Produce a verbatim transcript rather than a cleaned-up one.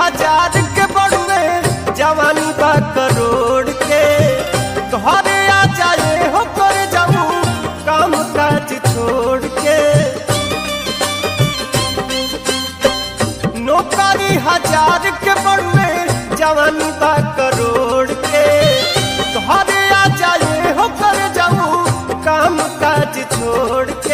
हजार के बड़ुए जवानी बा करोड़ के तोहरे आ जाए हो कर जाऊं काम काज छोड़ के। नौकरी हजार के बड़ुए जवानी बा करोड़ के तोहरे आ जाए हो कर जाऊं काम काज छोड़ के।